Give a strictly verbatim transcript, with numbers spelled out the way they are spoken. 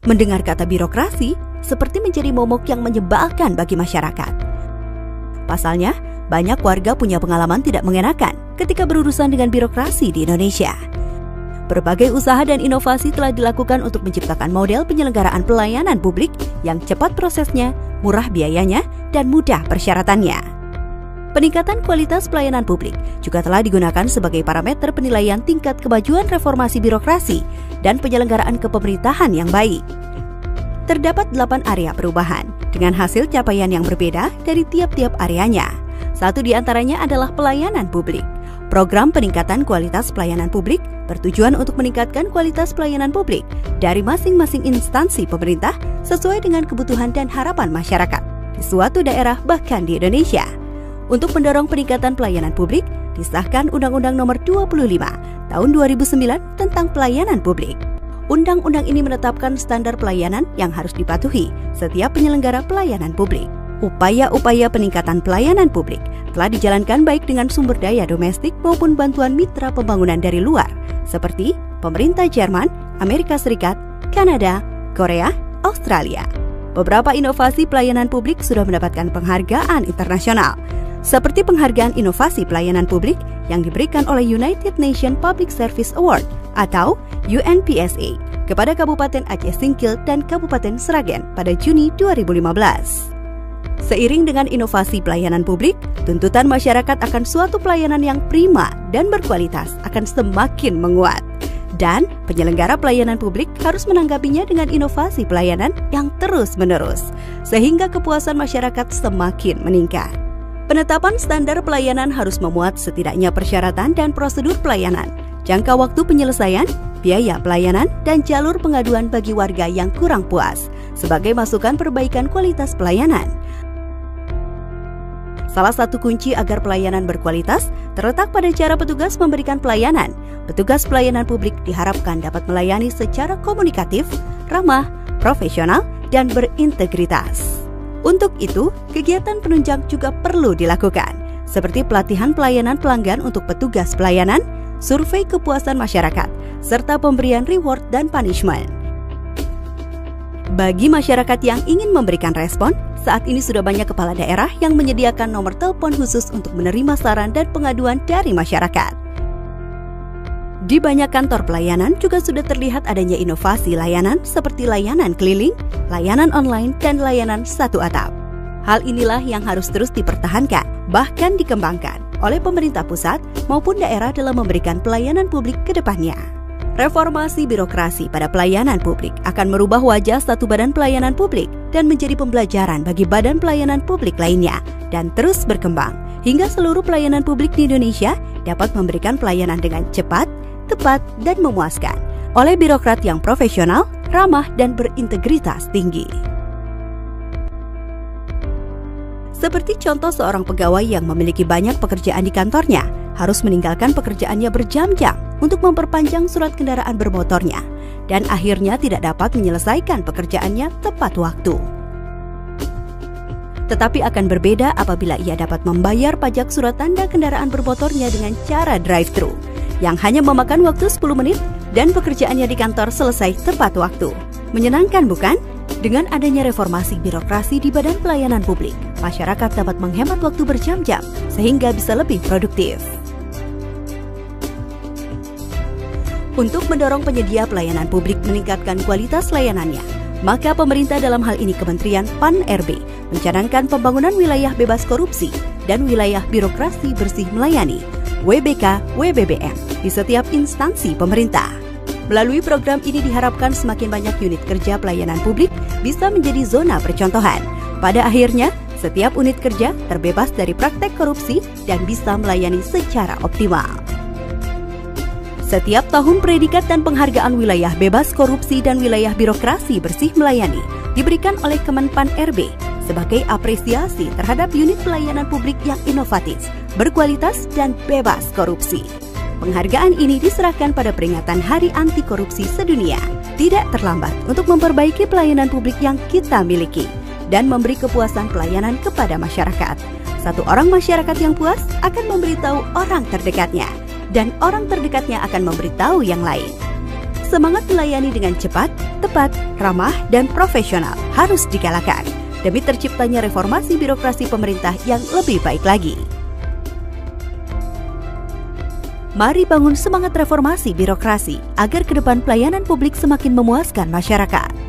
Mendengar kata birokrasi seperti menjadi momok yang menyebalkan bagi masyarakat. Pasalnya, banyak warga punya pengalaman tidak mengenakan ketika berurusan dengan birokrasi di Indonesia. Berbagai usaha dan inovasi telah dilakukan untuk menciptakan model penyelenggaraan pelayanan publik yang cepat prosesnya, murah biayanya, dan mudah persyaratannya. Peningkatan kualitas pelayanan publik juga telah digunakan sebagai parameter penilaian tingkat kemajuan reformasi birokrasi dan penyelenggaraan kepemerintahan yang baik. Terdapat delapan area perubahan dengan hasil capaian yang berbeda dari tiap-tiap areanya. Satu di antaranya adalah pelayanan publik. Program peningkatan kualitas pelayanan publik bertujuan untuk meningkatkan kualitas pelayanan publik dari masing-masing instansi pemerintah sesuai dengan kebutuhan dan harapan masyarakat di suatu daerah bahkan di Indonesia. Untuk mendorong peningkatan pelayanan publik, disahkan Undang-Undang Nomor dua puluh lima Tahun dua ribu sembilan tentang pelayanan publik. Undang-undang ini menetapkan standar pelayanan yang harus dipatuhi setiap penyelenggara pelayanan publik. Upaya-upaya peningkatan pelayanan publik telah dijalankan baik dengan sumber daya domestik maupun bantuan mitra pembangunan dari luar, seperti pemerintah Jerman, Amerika Serikat, Kanada, Korea, Australia. Beberapa inovasi pelayanan publik sudah mendapatkan penghargaan internasional, seperti penghargaan inovasi pelayanan publik yang diberikan oleh United Nations Public Service Award atau U N P S A kepada Kabupaten Aceh Singkil dan Kabupaten Sragen pada Juni dua ribu lima belas. Seiring dengan inovasi pelayanan publik, tuntutan masyarakat akan suatu pelayanan yang prima dan berkualitas akan semakin menguat. Dan penyelenggara pelayanan publik harus menanggapinya dengan inovasi pelayanan yang terus-menerus, sehingga kepuasan masyarakat semakin meningkat. Penetapan standar pelayanan harus memuat setidaknya persyaratan dan prosedur pelayanan, jangka waktu penyelesaian, biaya pelayanan, dan jalur pengaduan bagi warga yang kurang puas, sebagai masukan perbaikan kualitas pelayanan. Salah satu kunci agar pelayanan berkualitas terletak pada cara petugas memberikan pelayanan. Petugas pelayanan publik diharapkan dapat melayani secara komunikatif, ramah, profesional, dan berintegritas. Untuk itu, kegiatan penunjang juga perlu dilakukan, seperti pelatihan pelayanan pelanggan untuk petugas pelayanan, survei kepuasan masyarakat, serta pemberian reward dan punishment. Bagi masyarakat yang ingin memberikan respon, saat ini sudah banyak kepala daerah yang menyediakan nomor telepon khusus untuk menerima saran dan pengaduan dari masyarakat. Di banyak kantor pelayanan juga sudah terlihat adanya inovasi layanan seperti layanan keliling, layanan online, dan layanan satu atap. Hal inilah yang harus terus dipertahankan, bahkan dikembangkan oleh pemerintah pusat maupun daerah dalam memberikan pelayanan publik ke depannya. Reformasi birokrasi pada pelayanan publik akan merubah wajah satu badan pelayanan publik dan menjadi pembelajaran bagi badan pelayanan publik lainnya dan terus berkembang hingga seluruh pelayanan publik di Indonesia dapat memberikan pelayanan dengan cepat, tepat, dan memuaskan oleh birokrat yang profesional, ramah, dan berintegritas tinggi. Seperti contoh seorang pegawai yang memiliki banyak pekerjaan di kantornya, harus meninggalkan pekerjaannya berjam-jam untuk memperpanjang surat kendaraan bermotornya, dan akhirnya tidak dapat menyelesaikan pekerjaannya tepat waktu. Tetapi akan berbeda apabila ia dapat membayar pajak surat tanda kendaraan bermotornya dengan cara drive-thru, yang hanya memakan waktu sepuluh menit dan pekerjaannya di kantor selesai tepat waktu. Menyenangkan bukan? Dengan adanya reformasi birokrasi di badan pelayanan publik, masyarakat dapat menghemat waktu berjam-jam sehingga bisa lebih produktif. Untuk mendorong penyedia pelayanan publik meningkatkan kualitas layanannya, maka pemerintah dalam hal ini Kementerian P A N R B mencanangkan pembangunan wilayah bebas korupsi dan wilayah birokrasi bersih melayani W B K W B B M di setiap instansi pemerintah. Melalui program ini diharapkan semakin banyak unit kerja pelayanan publik bisa menjadi zona percontohan. Pada akhirnya, setiap unit kerja terbebas dari praktek korupsi dan bisa melayani secara optimal. Setiap tahun predikat dan penghargaan wilayah bebas korupsi dan wilayah birokrasi bersih melayani diberikan oleh Kemenpan R B sebagai apresiasi terhadap unit pelayanan publik yang inovatif, berkualitas, dan bebas korupsi. Penghargaan ini diserahkan pada peringatan Hari Anti Korupsi Sedunia. Tidak terlambat untuk memperbaiki pelayanan publik yang kita miliki dan memberi kepuasan pelayanan kepada masyarakat. Satu orang masyarakat yang puas akan memberitahu orang terdekatnya, dan orang terdekatnya akan memberitahu yang lain. Semangat melayani dengan cepat, tepat, ramah, dan profesional harus digalakkan demi terciptanya reformasi birokrasi pemerintah yang lebih baik lagi. Mari bangun semangat reformasi birokrasi agar ke depan pelayanan publik semakin memuaskan masyarakat.